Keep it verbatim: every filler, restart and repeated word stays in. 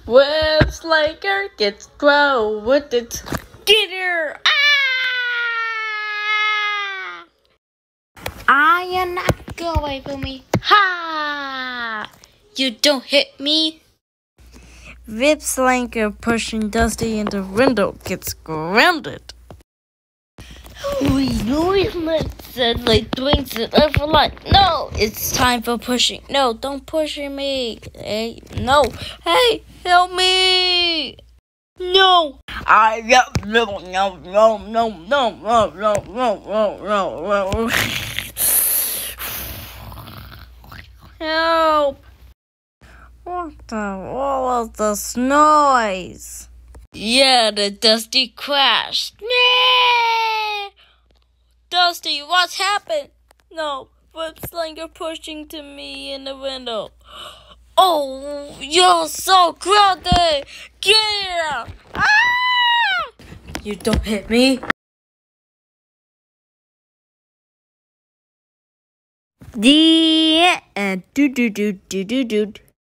Ripslinger gets grow with its gear. Ah! I am not go away from me. Ha! You don't hit me. Ripslinger pushing Dusty in the window gets grounded. We know it's not said like doing it for like no, it's time for pushing. No, don't push me. Hey, no. Hey, help me. No. I no no no no no no no no no no no. Help. What the all of this noise? Yeah, the Dusty crashed. Yeah. Dusty, what's happened? No, Ripslinger pushing to me in the window. Oh, you're so crowded! Get here! Ah! You don't hit me. The and do do do do do do.